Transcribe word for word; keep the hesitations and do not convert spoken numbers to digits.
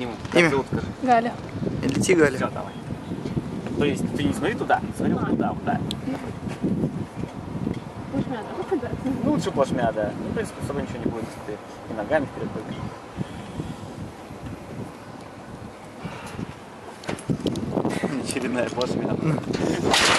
нему. Имя? Зовут, скажи. Галя. Лети, Галя. Все, давай. То есть ты не смотри туда, смотри вот туда, вот так. Плашмя, да? Ну, лучше плашмя, да. Ну, в принципе, с собой ничего не будет, если ты и ногами вперед пойдешь. Очередная плашмя.